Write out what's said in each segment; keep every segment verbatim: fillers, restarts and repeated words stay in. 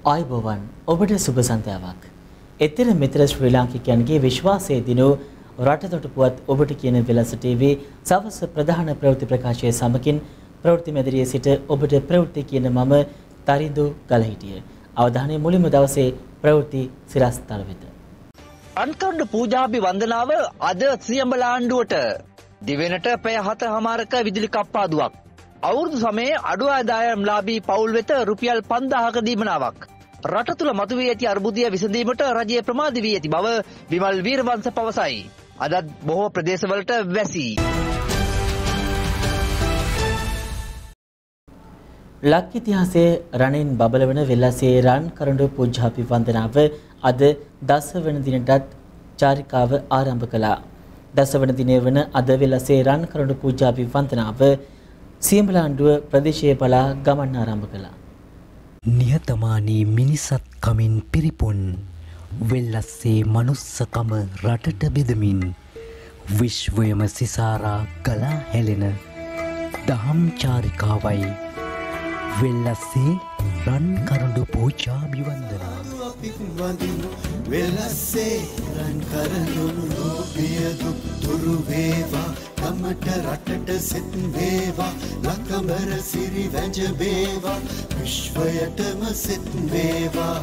ආයුබෝවන් ඔබට සුබ සන්ධ්‍යාවක්. එතර මෙතර ශ්‍රී ලාංකිකයන්ගේ විශ්වාසයේ දිනෝ රටතොට පුවත් ඔබට කියන වෙලස ටීවී සවස් ප්‍රධාන ප්‍රවෘත්ති ප්‍රකාශය සමගින් ප්‍රවෘත්ති මැදිරියේ සිට ඔබට ප්‍රවෘත්ති කියන මම තරිඳු ගලහිටිය. අවධානය මුලින්ම දවසේ ප්‍රවෘත්ති සිරස්තල වෙත. අන්කරඬු පූජාභි වන්දනාව අද සියඹල ආණ්ඩුවට දිවෙනට පැය හතමාරක විදුලි කප්පාදුවක්. අවුරුදු සමයේ අඩු ආදායම් ලාභී පවුල් වෙත රුපියල් පන්දාහක දීමනාවක්. රට තුළ මතුවී ඇති අර්බුදය විසඳීමට රජය ප්‍රමාද වී ඇති බව විමල් වීරවංශ පවසයි. අදත් බොහෝ ප්‍රදේශවලට වැසී. ලක් ඉතිහාසයේ රණින් බබලවන වෙල්ලසේ රන් කරඬු පූජාභි වන්දනාව අද දසවන දිනටත් චාරිකාව ආරම්භ කළා. දසවන දිනය වන අද වෙල්ලසේ රන් කරඬු පූජාභි වන්දනාව සියඹල ආණ්ඩුව ප්‍රදේශයේ පලා ගමන් ආරම්භ කළා. නිහතමානී මිනිසත් කමින් පිරිපුන් වෙල්ලස්සේ මනුස්සකම රටට බෙදමින් විශ්වයම සිසාරා ගලා හැලෙන දහම් චාරිකාවයි වෙල්ලස්සේ රන් කරඬු පූජාභි වන්දනාව. වෙල්ලස්සේ රන් කරඬු ලෝභය දුක් දුරු වේවා, කමට රටට සෙත් වේවා, ලකඹර සිරි වැජ වේවා, විශ්වයටම සෙත් වේවා.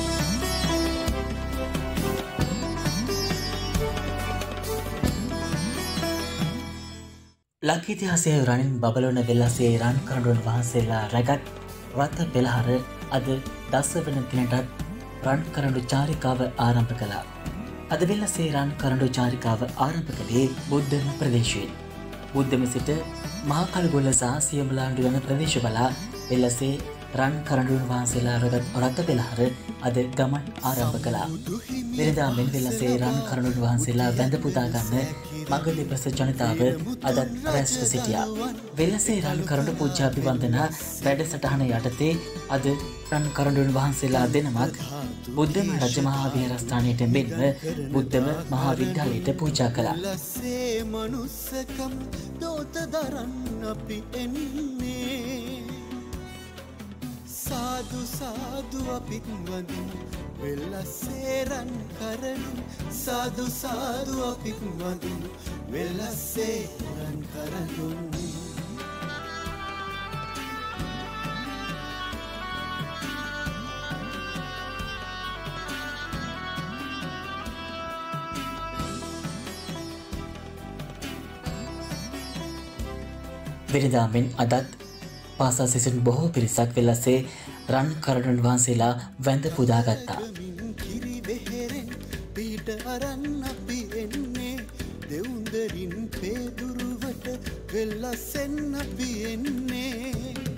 ලක් ඉතිහාසයේ රණින් බබලවන වෙල්ලසේ රන් කරඬුන් වහන්සේලා රැගත් රථ පෙළහර අද දසවන දිනටත් රන් කරඬු චාරිකාව ආරම්භ කළා. අද වෙල්ලසේ රන් කරඬු චාරිකාව ආරම්භ කළේ බුද්ධම ප්‍රදේශයෙන්. බුද්ධම සිට මහා කළුගොල්ල සහ සියඹල ආණ්ඩුව යන ප්‍රදේශ බලා වෙල්ලසේ රන් කරඬුන් වහන්සේලා රැගත් රථ පෙළහර අද ගමන් ආරම්භ කළා. වෙනදා මෙන් වෙල්ලසේ රන් කරඬුන් වහන්සේලා වැඳ පුදා ගන්න මග දෙපස ජනතාව අදත් රැස්ව සිටියා. වෙල්ලසේ රන් කරඬු පූජාභි වන්දනා වැඩසටහන යටතේ අද රන් කරඬුන් වහන්සේලා දෙනමක් බුද්ධම රජමහා විහාරස්ථානයට මෙන්ම බුද්ධම මහා විද්‍යාලයට පූජා කළා. වෙල්ලසේ මනුස්සකම් දෝත දරන්න අපි එන්නේ, සාදු සාදු අපිත් වඳිමු වෙල්ලසේ රන් කරඬු, සාදු සාදු අපිත් වඳිමු වෙල්ලසේ රන් කරඬු. වෙනදා මෙන් අදත් පාසල් සිසුන් බොහෝ පිරිසක් වෙල්ලසේ රන් කරඬුන් වහන්සේලා වැඳ පුදා ගත්තා. කිරි බෙහෙරෙන් පිට අරන් අපි එන්නේ, දෙවුන්දරින් පේදුරුවට වෙල්ලසෙන් අපි එන්නේ,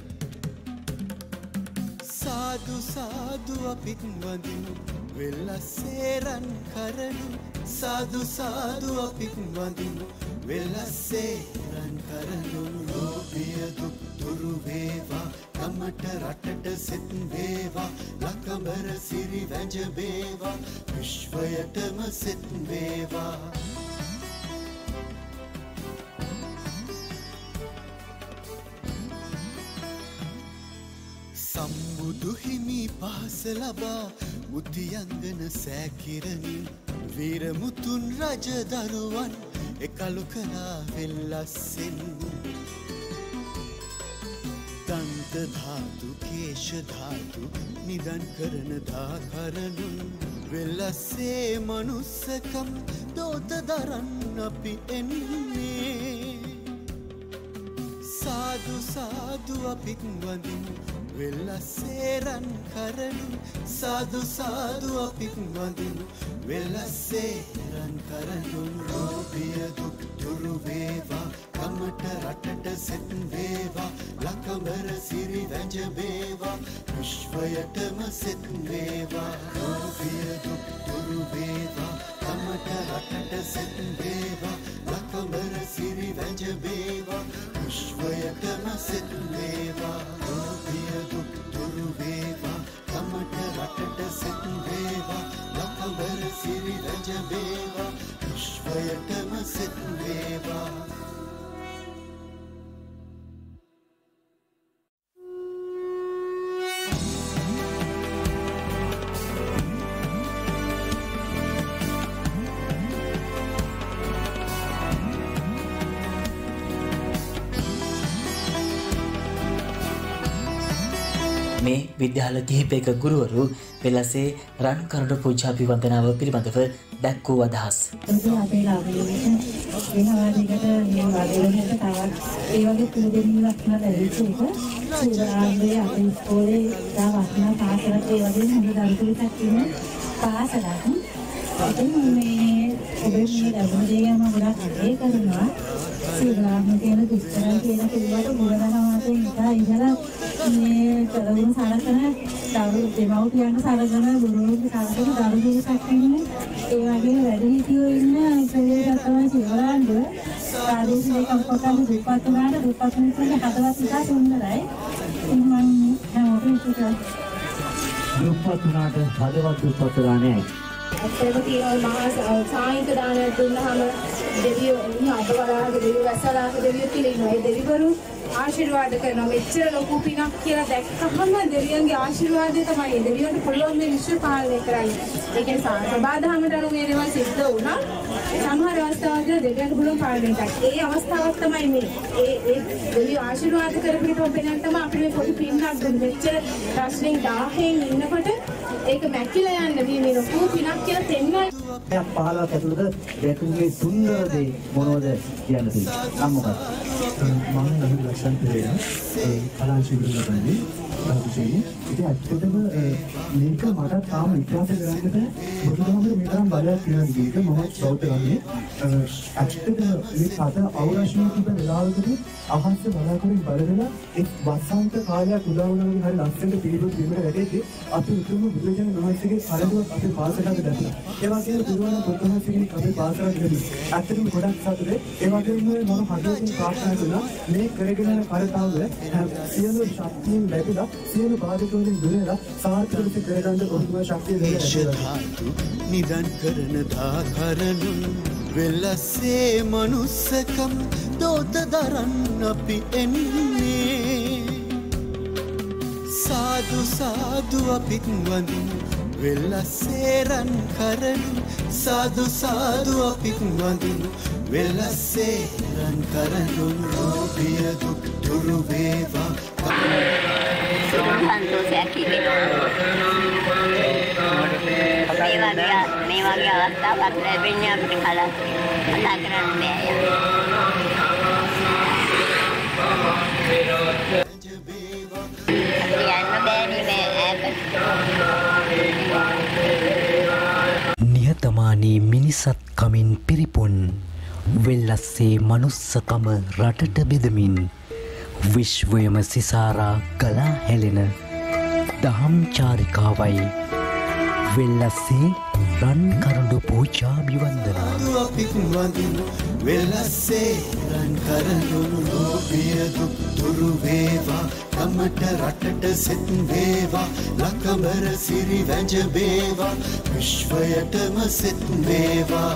සාදු සාදු අපිත් වඳිමු වෙල්ලසේ රන් කරඬු, සාදු සාදු අපිත් වඳිමු වෙල්ලසේ රන් කරඬු. ලෝභය දුක් දුරු වේවා, කමට රටට සෙත් වේවා, ලකඹර සිරි වැජ වේවා, විශ්වයටම සෙත් වේවා. සම්බුදු හිමි පහස ලබා මුතියංගන සෑකිරමින් වීරමුතුන් රජ දරුවන් එකලු කලා වෙල්ලස්සෙන්. දන්ත ධාතු කේශ ධාතු නිදන් කරන දාකරනුන් වෙල්ලස්සේ මනුස්සකම් දෝත දරන්න අපි එන්නේ, සාදු සාදු අපිත් වඳිමු වෙල්ලසේ රන් කරඬු, සාදු සාදු අපිත් වඳිමු වෙල්ලසේ රන් කරඬු. ලෝභය දුක් දුරු වේවා, කමට රටට සෙත් වේවා, ලකඹර සිරි වැජ වේවා, විශ්වයටම සෙත් වේවා. ලෝභය දුක් දුරු වේවා, කමට රටට සෙත් වේවා, ලකඹර සිරි වැජ වේවා, විශ්වයටම සෙත් වේවා. ලෝභය දුක් දුරු වේවා, කමට රටට සෙත් වේවා, ලකඹර සිරි වැජ වේවා, විශ්වයටම සෙත් වේවා. මේ විද්‍යාල කිහිපයක ගුරුවරු වෙලසේ රන් කරඬු පූජා අභිවන්දනාව පිළිබඳව දැක්වූ අදහස්. අපේ ලාභයට වෙනවා දෙකට මේ වලට තවත් ඒ වගේ පිළිදෙන්නක් නැතිවෙච්ච එක සුදාන්නේ අපේ ඉස්කෝලේ දාවස්නා පාසලට ඒ වගේ හොඳ දරුවෙක් ඉන්න පාසලක්. ඉතින් මේ ඔබේ මේ දරුවෝ මම ගොඩක් අගය කරනවා. සුදාන්නේ කියන දුස්තරන් කියන පිළිවෙලට මුලදනවාට ඉඳලා ඉඳලා මේ කලවුන් සලකන දරුවෝ දෙමව්පියන්ට සලකන ගුරුවරුන්ට සලකන දරුවෝ සැකන්නේ ඒ වගේ වැඩි හිටියෝ ඉන්න ප්‍රදේශ තමයි සිවරාන්දුව ප්‍රාදේශීය කම්පකන් දුප්පත් වුණාට දුප්පත් මිනිස්සුන්ගේ හදවත් ඉතා සුන්දරයි. මම හැමෝටම කිව්වා දුප්පත් වුණාට හදවත් දුප්පත් වෙලා නැහැ. අපේ තියෙන මහා සාහිත්‍ය දානයක් දුන්නාම දෙවියෝ අපවලාගේ දෙවියෝ වැසලාගේ දෙවියෝ කියලා ඉන්නවා. ඒ දෙවිවරු ආශිර්වාද කරනවා. මෙච්චර ලොකු පිනක් කියලා දැක්කහම දෙවියන්ගේ ආශිර්වාදය තමයි ඒ දෙවියන්ට පුළුවන් මේ විශ්ව පාලනය කරන්න. ඒ කියන්නේ සබාධමයට අනුව මේ දේවල් සිද්ධ වුණා. සමහර අවස්ථාවල දෙවියන්ට පුළුවන් පාලනය කරන්න. ඒ අවස්ථාවක් තමයි මේ. ඒ ඒ දෙවියෝ ආශිර්වාද කරපිට ඔබෙන් තමයි අපි මේ පොඩි පින්නක් දුන්නේ. මෙච්චර රශ්මින් දහයෙන් ඉන්නකොට ඒක මැකිලා යන්න මේ මේ ලොකු පිනක් කියලා තෙන්නයි. දැන් පහලක් ඇතුළත දැකුගේ සුන්දර දේ මොනවද කියන්න තියෙන්නේ? අම්මකත්. මම නම් ලක්ෂණ පෙරේරා ඒ කලා ශිල්පියෙක් තමයි. ඉතින් ඇත්තටම මේක මට තාම ඉතිහාසය කරන්න බෑ. බුදුදහමේ මේ තරම් බලයක් තියෙන විදිහට මම බෞද්ධ ගන්නේ. ඇත්තටම මේ සත අවරශ්‍ය තිබෙන වෙලාවකදී අහස්ස බලාගෙන බලනවා ඒ වසන්ත කාලයක් උදා වුණාගේ හරි ලස්සනට පිළිබඳ වීමට වැඩිදී අපි උතුම් බුදුරජාණන් වහන්සේගේ කලඩුවක් අපේ පාසලකට දැක්කා. ඒ වගේම පුරවන බුදුහන්සේගේ අපේ පාසලකට දැක්කා. ඇත්තටම ගොඩක් සතුටුයි. ඒ වගේම මම හදවතින් ප්‍රාර්ථනා කරනවා මේ කරගෙන යන කරතාව සියලු ශක්තියෙන් ලැබිලා සියලු බාධකවලින් දුරලා සාර්ථකව කරගන්න ඔබතුමා ශක්තිය දෙන්න. නිදන් කරන දා කරනුන් වෙලසේ මනුස්සකම් දෝත දරන්න අපි එන්නේ. සාදු සාදු අපිත් වඳින් වෙලසේ රන් කරනු සාදු සාදු අපිත් වඳින් වෙලසේ රන් කරනු රෝපිය දුක් දුරු වේවා. සන්තෝෂයක් හිතෙනවා. මේ වගේ මේ වගේ අවස්ථාවක් ලැබෙන්නේ අපිට කලක් කතා කරන්න බෑ. නිහතමානී මිනිසත් කමින් පිරිපුන් වෙල්ලස්සේ මනුස්සකම රටට බෙදමින් විශ්වයම සිසාරා ගලා හැලෙන දහම් චාරිකාවයි වෙල්ලස්සේ රන් කරඬු පූජා අභිවන්දනා. අපිත් වඳිනු වෙලස්සේ රන් කරඬු ලෝභිය දුක් දුරු වේවා. කමට රටට සෙත් වේවා. ලකබර සිරි වැජ වේවා. විශ්වයටම සෙත් වේවා.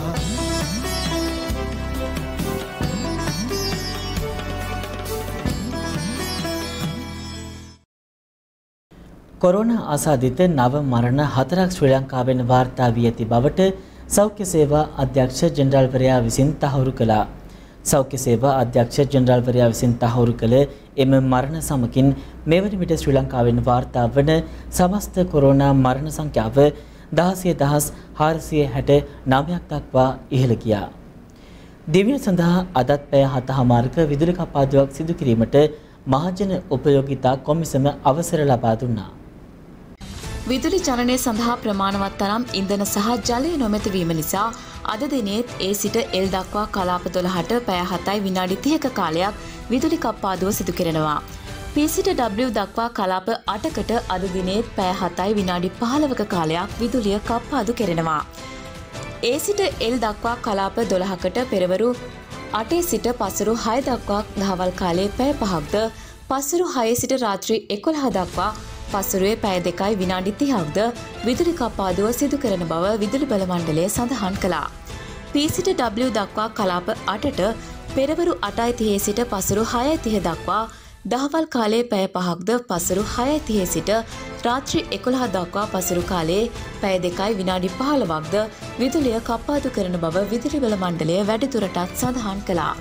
කොරෝනා ආසාදිත නව මරණ හතරක් ශ්‍රී ලංකාවෙන් වාර්තා වී ඇති බවට සෞඛ්‍ය සේවා අධ්‍යක්ෂ ජෙනරාල්වරයා විසින් තහවුරු කළා. සෞඛ්‍ය සේවා අධ්‍යක්ෂ ජෙනරාල්වරයා විසින් තහවුරු කළ එම මරණ සමකින් මෙවන විට ශ්‍රී ලංකාවෙන් වාර්තා වන සමස්ත කොරෝනා මරණ සංඛ්‍යාව දහසිය දහස් හාරසිය හැට නවයක් දක්වා ඉහළ ගියා. දිව්‍ය සඳහා අදත් පැය හතහමාරක විදුලි කපාදුවක් සිදු කිරීමට මහජන උපයෝගිතා කොමිසම අවසර ලබා දුන්නා. විදුලි ජනනය සඳහා ප්‍රමාණවත් තරම් ඉන්ධන සහ ජලය නොමැති වීම නිසා අද දිනේත් ඒ සිට එල් දක්වා කලාප දොළහට පැය හතයි විනාඩි තිහක කාලයක් විදුලි කප්පාදුව සිදු කෙරෙනවා. පී සිට ඩබ්ලිව් දක්වා කලාප අටකට අද දිනේත් පැය හතයි විනාඩි පහළවක කාලයක් විදුලිය කප්පාදු කෙරෙනවා. ඒ සිට එල් දක්වා කලාප දොළහකට පෙරවරු අටේ සිට පසරු හය දක්වා දහවල් කාලයේ පැය පහක්ද පසරු හයේ සිට රාත්‍රී එකොළහ දක්වා පසුරුවේ පැය දෙකයි විනාඩි තිහක්ද විදුලි කප්පාදුව සිදු කරන බව විදුලි බල මණ්ඩලය සඳහන් කළා. පී සිට ඩබ්ලිව් දක්වා කලාප අටට පෙරවරු අටයි තිහේ සිට පසරු හයයි තිහ දක්වා දහවල් කාලයේ පැය පහක්ද පසරු හයයි තිහේ සිට රාත්‍රී එකොළහ දක්වා පසරු කාලයේ පැය දෙකයි විනාඩි පහළොවක්ද විදුලිය කප්පාදු කරන බව විදුලි බල මණ්ඩලය වැඩිදුරටත් සඳහන් කළා.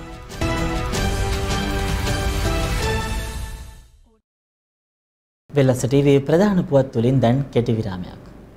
වෙලස ටීවී ප්‍රධාන පුවත් තුලින් දැන් කෙටි විරාමයක්.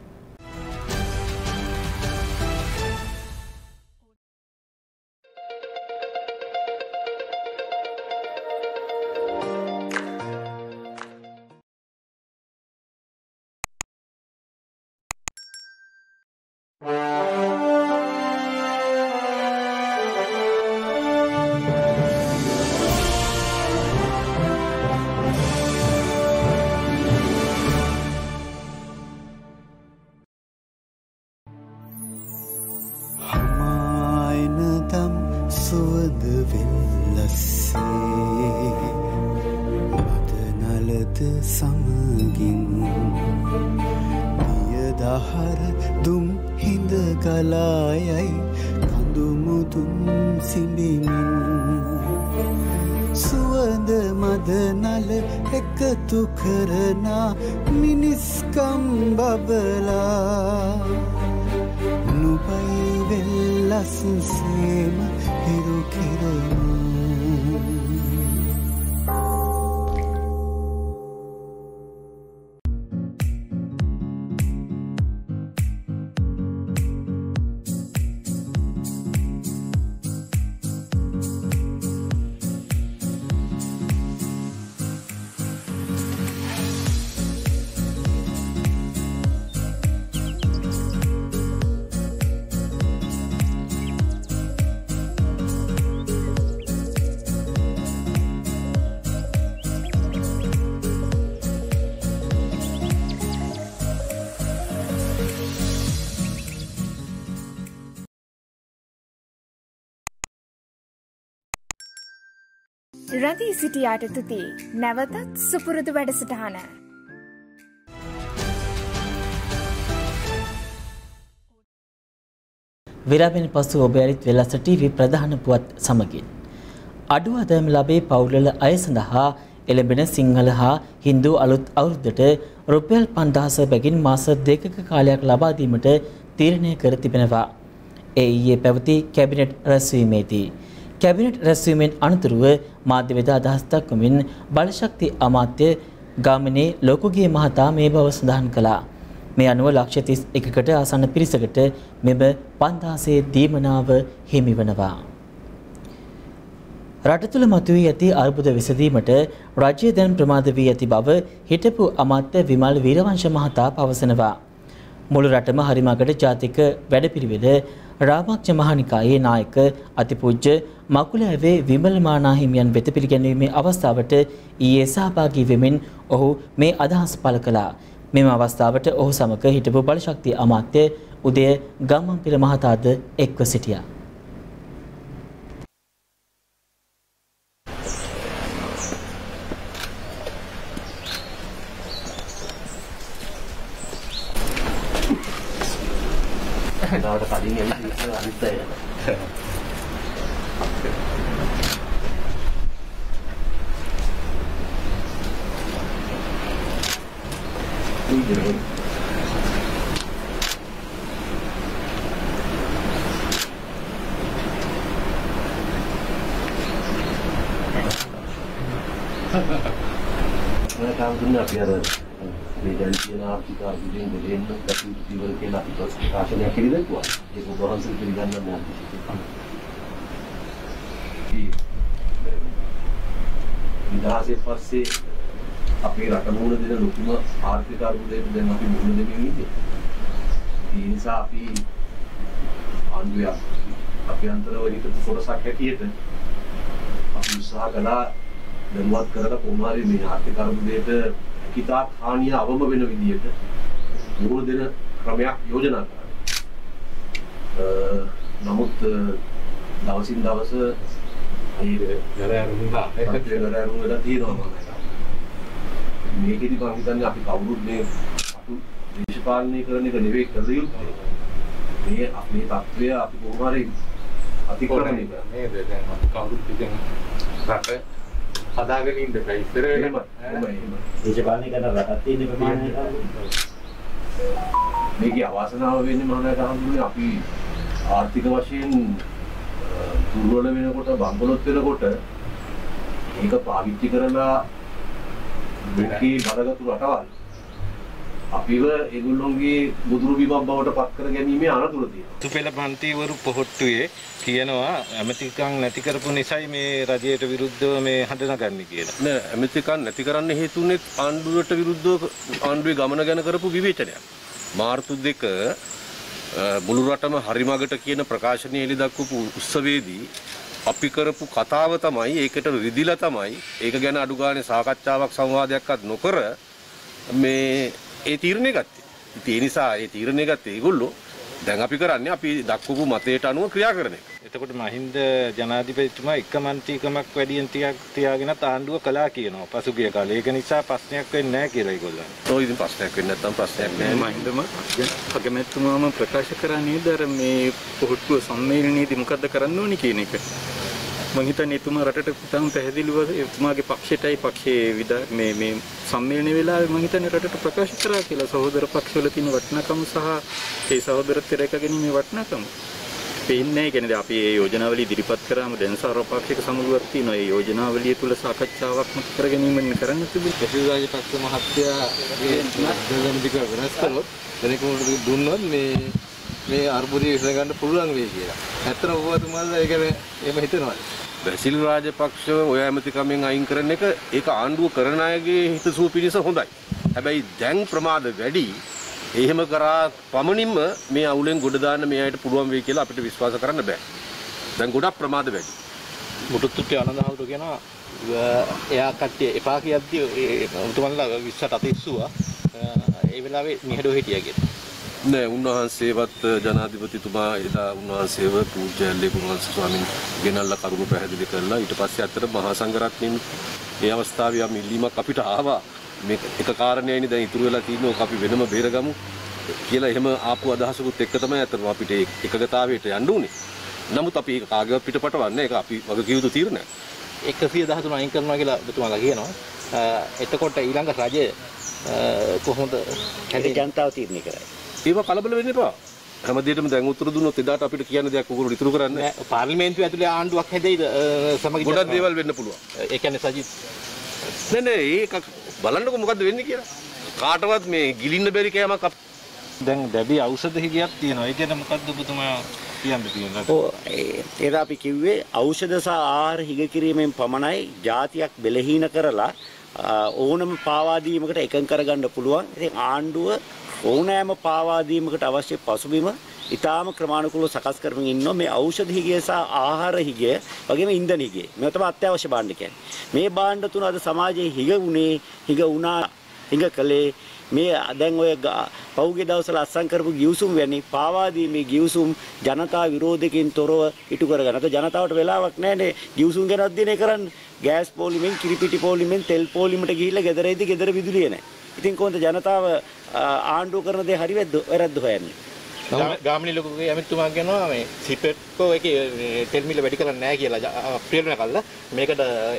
රැඳී සිටියාට තුති නැවතත් සුපුරුදු වැඩසටහන. විරාමයෙන් පසු ඔබ ඇරිත් වෙලස ටීවී ප්‍රධාන පුවත් සමගින් අඩු ආදායම් ලැබේ පවුල්වල අය සඳහා එළඹෙන සිංහල හා හින්දු අලුත් අවුරුද්දට රුපියල් පන්දාහස බැගින් මාස දෙකක කාලයක් ලබා දීමට තීරණය කර තිබෙනවා. ඒ ඊයේ පැවති කැබිනට් රැස්වීමේදී කැබිනට් රැස්වීමෙන් අනතුරුව මාධ්‍යවේද අදහස් දක්වමින් බලශක්ති අමාත්‍ය ගාමිණී ලෝකුගේ මහතා මේ බව සඳහන් කළා. මේ අනුව ලක්ෂ තිස් එකකට ආසන්න පිරිසකට මෙම පන්දාහසේ දීමනාව හිමිවනවා. රට තුළ මතුවී ඇති අර්බුද විසඳීමට රජය දැන් ප්‍රමාද වී ඇති බව හිටපු අමාත්‍ය විමල් වීරවංශ මහතා පවසනවා. මුළු රටම හරිමකට ජාතික වැඩපිළිවෙල රාමක්ෂ මහානිකායේ නායක අතිපූජ්‍ය මකුලෑවේ විමල් මානා හිමියන් වෙත පිළිගැන්වීමේ අවස්ථාවට ඊයේ සහභාගී වෙමින් ඔහු මේ අදහස් පළ කළා. මෙම අවස්ථාවට ඔහු සමග හිටපු බලශක්ති අමාත්‍ය උදය ගම්මන්පිල මහතාද එක්ව සිටියා. නාවට කලින් එන්නේ අනිත් අය. Mana kamu dunia biar medan Cina kita bikin bikin tapi tiba tiba kita kasihnya kiri dan kuat. Jadi orang sendiri kan namanya. Kita hasil pasti apa yang akan mulai dengan lukuma arti karbude dan apa mulai dengan ini. Ini sahapi andu ya. Tapi antara ini tu fokus sakit itu. Apa usaha kala dan buat kerana pemari ini arti karbude kita khaniya අවම වෙන විදියට මුළු දින ක්‍රමයක් යෝජනා කරා. නමුත් දවසින් දවස මේ ගරෑරුම්ලා ඒකත් ගරෑරුම් වල තියෙනවා මම. මේකෙදි මම හිතන්නේ අපි කවුරුත් මේ අතු දේශපාලනය කරන එක නෙවෙයි කළ යුත්තේ. මේ අපේ තත්ත්වය අපි කොහොම හරි අතික්‍රමණය කරනවා. නේද? දැන් අපි කවුරුත් ඉතින් රට හදාගෙන ඉන්න බෑ ඉස්සර වෙනම දේශපාලනය කරන රටක් තියෙන ප්‍රමාණය මේකේ අවාසනාව වෙන්නේ මොනවාද හඳුන්නේ අපි ආර්ථික වශයෙන් දුර්වල වෙනකොට බංගලොත් වෙනකොට ඒක පාවිච්චි කරලා මෙකී බරගතු රටවල් අපිව ඒගොල්ලෝගේ බුදුරු බිමක් බවට පත් කර ගැනීමේ අනතුර තියෙනවා. තුපෙළ මන්ත්‍රීවරු පොහොට්ටුවේ කියනවා ඇමතිකම් නැති කරපු නිසායි මේ රජයට විරුද්ධව මේ හඬනගන්නේ කියලා. නෑ ඇමතිකම් නැති කරන්න හේතුනේ ආණ්ඩුවට විරුද්ධව ආණ්ඩුවේ ගමන ගැන කරපු විවේචනයක්. මාර්තු දෙක මුළු රටම හරිමගට කියන ප්‍රකාශනය එළි දක්වපු උත්සවයේදී අපි කරපු කතාව තමයි ඒකට රිදිලා තමයි ඒක ගැන අඩු ගානේ සාකච්ඡාවක් සංවාදයක්වත් නොකර මේ ඒ තීරණය ගත්තේ. ඉතින් ඒ නිසා ඒ තීරණය ගත්තේ ඒගොල්ලෝ දැන් අපි කරන්නේ අපි දක්වපු මතයට අනුව ක්‍රියා කරන එක. එතකොට මහින්ද ජනාධිපතිතුමා එක මන්ත්‍රීකමක් වැඩියෙන් තියක් තියාගෙන ආණ්ඩුව කළා කියනවා පසුගිය කාලේ. ඒක නිසා ප්‍රශ්නයක් වෙන්නේ නැහැ කියලා ඒගොල්ලෝ. ඔය ඉතින් ප්‍රශ්නයක් වෙන්නේ නැත්නම් ප්‍රශ්නයක් නැහැ. මහින්දම අගමැතිතුමාම ප්‍රකාශ කරන්නේ දර මේ පොහොට්ටුව සම්මේලනයේදී මොකද්ද කරන්න ඕනි කියන එක. මම හිතන්නේ එතුමා රටට තාම පැහැදිලිව එතුමාගේ පක්ෂයටයි පක්ෂයේ මේ මේ සම්මේලන වෙලාවේ මම හිතන්නේ රටට ප්‍රකාශ කරා කියලා සහෝදර පක්ෂවල තියෙන වටිනාකම සහ ඒ සහෝදරත්වය රැක ගැනීමේ වටිනාකම පේන්නේ. කියන්නේ අපි මේ යෝජනාවලිය ඉදිරිපත් කරාම දැන් සර්වපාක්ෂික සමුළුවක් තියෙනවා. ඒ යෝජනාවලිය තුල සාකච්ඡාවක් මුත් කර ගැනීමෙන් කරන්න තිබුණේ. කසිල් රාජපක්ෂ මහත්තයාගේ දෙවනිදික වෙනස් කරොත් දෙනෙකුට දුන්නොත් මේ මේ අර්බුදය විසඳ ගන්න පුළුවන් වෙයි කියලා. ඇත්තටම ඔබතුමාලා ඒක එහෙම හිතනවා. බැසිල් රාජපක්ෂ ඔය ඇමතිකමෙන් අයින් කරන එක ඒක ආණ්ඩුව කරන අයගේ හිතසුව පිණිස හොඳයි. හැබැයි දැන් ප්‍රමාද වැඩි. එහෙම කරා පමණින්ම මේ අවුලෙන් ගොඩ දාන්න මේ අයට පුළුවන් වෙයි කියලා අපිට විශ්වාස කරන්න බෑ. දැන් ගොඩක් ප්‍රමාද වැඩි. මුටුත්තුට්ටේ ආනන්දහවුරු කියනවා එයා කට්ටිය එපා කියද්දි ඔබතුමාලා විශ්සට අතිස්සුවා. ඒ වෙලාවේ නිහඬව හිටියා කියලා. නෑ උන්වහන්සේවත් ජනාධිපතිතුමා එදා උන්වහන්සේව පූජ්‍යල්ලේ පුරවංශ ස්වාමීන් ගෙනල්ලා කරුණු පැහැදිලි කරලා ඊට පස්සේ අතර මහා සංඝරත්නයෙන් ඒ අවස්ථාවේ යම් ඉල්ලීමක් අපිට ආවා. මේ එක කාරණේයිනේ දැන් ඉතුරු වෙලා තියෙන්නේ ඔක අපි වෙනම බේරගමු කියලා එහෙම ආපු අදහසකුත් එක්ක තමයි අතන අපිට එකගතාවයට යන්න උනේ. නමුත් අපි ඒක කාගේවත් පිටපටවන්නේ ඒක අපි වගකිය යුතු තීරණයක්. එකසිය දහතුන අයින් කරනවා කියලා ඔබතුමාලා කියනවා. එතකොට ඊළඟ රජය කොහොමද ජනතාව තීරණය කරන්නේ? ඒව කලබල වෙන්න එපා. හැමදේටම දැන් උත්තර දුන්නොත් එදාට අපිට කියන්න දෙයක් උගුරු ඉතුරු කරන්නේ නැහැ. පාර්ලිමේන්තුව ඇතුලේ ආණ්ඩුවක් හැදෙයිද සමගි ගොඩක් දේවල් වෙන්න පුළුවන්. ඒ කියන්නේ සජිත් නෑ නෑ ඒක බලන්නකො මොකද්ද වෙන්නේ කියලා. කාටවත් මේ ගිලින්න බැරි කෑමක් දැන් දැඩි ඖෂධ හිගයක් තියෙනවා. ඒ කියන්නේ මොකද්ද ඔබතුමා කියන්න තියෙන්නේ? ඔව් ඒක අපි කිව්වේ ඖෂධ සහ ආහාර හිග කිරීමෙන් පමණයි ජාතියක් බෙලහීන කරලා ඕනම පාවා දීමකට එකඟ කරගන්න පුළුවන්. ඉතින් ආණ්ඩුව ඕනෑම පාවා දීමකට අවශ්‍ය පසුබිම ඊටාම ක්‍රමානුකූලව සකස් කරමින් ඉන්නවා. මේ ඖෂධ හිගය සහ ආහාර හිගය වගේම ඉන්ධන හිගය මේ තමයි අත්‍යවශ්‍ය භාණ්ඩ කියන්නේ. මේ භාණ්ඩ තුන අද සමාජයේ හිග උනේ හිග උනා හිග කලේ මේ දැන් ඔය පෞගේ දවස්වල අත්සන් කරපු ගිවිසුම් වැනි පාවා දීමේ ගිවිසුම් ජනතා විරෝධයෙන් තොරව ඉටු කරගන්න. අත ජනතාවට වෙලාවක් නැහැනේ ගිවිසුම් ගැන අධ්‍යයනය කරන්න. ගෑස් පොලිමෙන් කිරිපිටි පොලිමෙන් තෙල් පොලිමට ගිහිල්ලා ගෙදර ඉදි ගෙදර විදුලිය නැහැ. ඉතින් කොහොමද ජනතාව ආණ්ඩුව කරන දේ හරි වැරද්ද හොයන්නේ? ගාමිණී ලොකුගේ ඇමතිතුමා කියනවා මේ සිපෙට්කෝ එකේ තෙල් මිල වැඩි කරන්නේ නැහැ කියලා අප්‍රේල් වෙනකල්ලා මේකට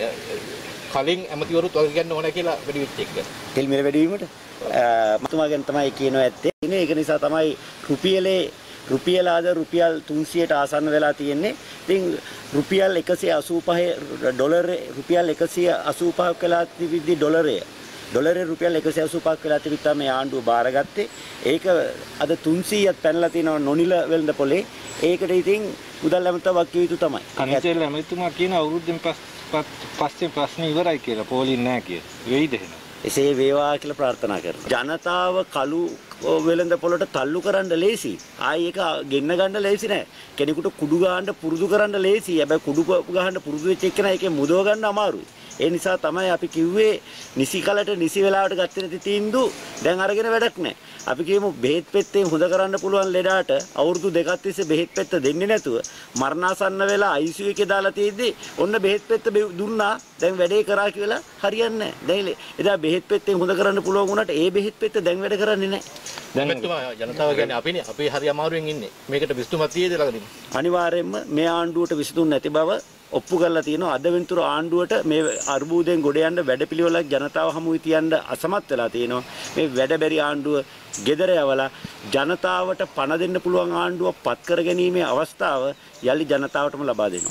කලින් ඇමතිවරුත් වග කියන්න ඕන කියලා වැඩි වෙච්ච එක. තෙල් මිල වැඩි වීමට මතුමා ගැන තමයි කියනවා ඇත්තේ. ඒක නිසා තමයි රුපියලේ රුපියල ආද රුපියල් තුන්සියයට ආසන්න වෙලා තියෙන්නේ. ඉතින් රුපියල් එකසිය අසූ පහ ඩොලරේ රුපියල් එකසිය අසූ පහක් වෙලා තිබිද්දි ඩොලරය ඩොලරේ රුපියල් එකසිය අසූ පහක් වෙලා තිබිත්තා මේ ආණ්ඩුව බාරගත්තේ. ඒක අද තුන්සීයක් පැනලා තිනවා නොනිල වෙළඳ පොලේ. ඒකට ඉතින් මුදල් ඇමතුමක් කිය යුතු තමයි. කනිතෙල් ඇමතුමා කියන අවුරුද්දෙන් පස්සේ ප්‍රශ්න ඉවරයි කියලා පොලින් නැහැ කියලා. වෙයිද එහෙනම්? එසේ වේවා කියලා ප්‍රාර්ථනා කරනවා. ජනතාව කළු වෙළඳ පොළට තල්ලු කරන්න ලේසි. ආයි ඒක ගෙන්න ගන්න ලේසි නෑ. කෙනෙකුට කුඩු ගහන්න පුරුදු කරන්න ලේසි. හැබැයි කුඩු ගහන්න පුරුදු වෙච්ච එක්කෙනා ඒකේ මුදව ගන්න අමාරුයි. ඒ නිසා තමයි අපි කිව්වේ නිසි කලට නිසි වෙලාවට ගත්තේ නැති තීන්දුව දැන් අරගෙන වැඩක් නැහැ. අපි කියමු බෙහෙත් පෙත්තෙන් හොද කරන්න පුළුවන් ලෙඩාට අවුරුදු දෙකක් තිස්සේ බෙහෙත් පෙත්ත දෙන්නේ නැතුව මරණාසන්න වෙලා I C U එකේ දාලා තියෙද්දි ඔන්න බෙහෙත් පෙත්ත දුන්නා. දැන් වැඩේ කරා කියලා හරියන්නේ නැහැ. දැන් එදා බෙහෙත් පෙත්තෙන් හොද කරන්න පුළුවන් වුණාට ඒ බෙහෙත් පෙත්ත දැන් වැඩ කරන්නේ නැහැ. දැන් ජනතාව කියන්නේ අපිනේ අපි හරි අමාරුවෙන් ඉන්නේ. මේකට විසඳුමක් තියෙද ළඟදී? අනිවාර්යයෙන්ම මේ ආණ්ඩුවට විසඳුම් නැති බව ඔප්පු කරලා තියෙනවා. අද වෙනතුරු ආණ්ඩුවට මේ අර්බුදයෙන් ගොඩ යන්න වැඩපිළිවෙලක් ජනතාව හමුවේ තියන්න අසමත් වෙලා තියෙනවා. මේ වැඩ බැරි ආණ්ඩුව ගෙදර යවලා ජනතාවට පණ දෙන්න පුළුවන් ආණ්ඩුව පත් කර ගැනීමේ අවස්ථාව යලි ජනතාවටම ලබා දෙනවා.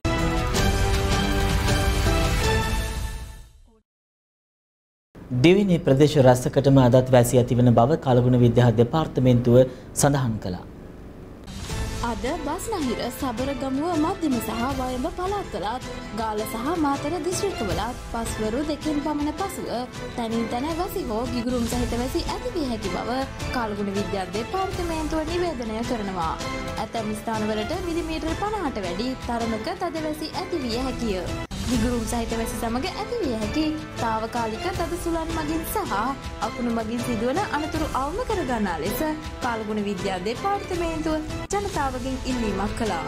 දෙවෙනි ප්‍රදේශ රැසකටම අදත් වැසී ඇතිවන බව කලගුණ විද්‍යා දෙපාර්තමේන්තුව සඳහන් කළා. අද බස්නාහිර සබරගමුව මධ්‍යම සහ වයඹ පළාත්වලත් ගාල්ල සහ මාතර දිස්ත්‍රික්කවලත් පස්වරු දෙකෙන් පමණ පසුව තැනින් තැන වැසි හෝ ගිගුරුම් සහිත වැසි ඇතිවිය හැකි බව කලගුණ විද්‍යා දෙපාර්තමේන්තුව නිවේදනය කරනවා. ඇතැම් ස්ථානවලට මිලිමීටර් පනහට වැඩි තරමක තද වැසි ඇතිවිය හැකිය. ගිගුරුම් සහිත වැසි සමග ඇතිවිය හැකි තාවකාලික තද සුළං මගින් සහ අකුණු මගින් සිදුවන අනතුරු අවම කරගන්නා ලෙස කලගුණ විද්‍යා දෙපාර්තමේන්තුව ජනතාවගෙන් ඉල්ලීමක් කළා.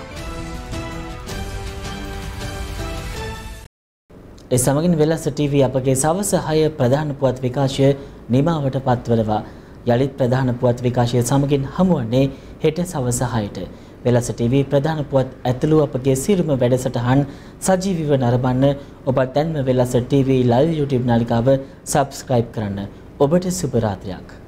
ඒ සමගින් වෙලස ටීවී අපගේ සවස හය ප්‍රධාන පුවත් විකාශය නිමාවට පත්වනවා. යළිත් ප්‍රධාන පුවත් විකාශය සමගින් හමුවන්නේ හෙට සවස හයට. වෙලස ටීවී ප්‍රධාන පුවත් ඇතුළු අපගේ සියලුම වැඩසටහන් සජීවීව නරඹන්න ඔබ දැන්ම වෙලස ටීවී ලයිව් YouTube නාලිකාව සබ්ස්ක්‍රයිබ් කරන්න. ඔබට සුබ රාත්‍රියක්.